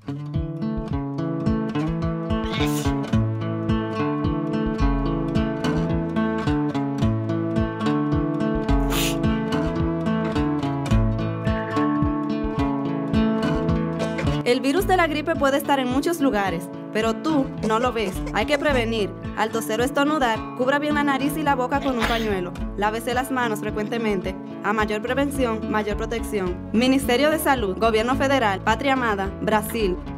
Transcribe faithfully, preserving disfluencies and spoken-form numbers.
El virus de la gripe puede estar en muchos lugares, pero tú no lo ves. Hay que prevenir. Al toser o estornudar, cubra bien la nariz y la boca con un pañuelo. Lávese las manos frecuentemente. A mayor prevención, mayor protección. Ministerio de Salud, Gobierno Federal, Patria Amada, Brasil.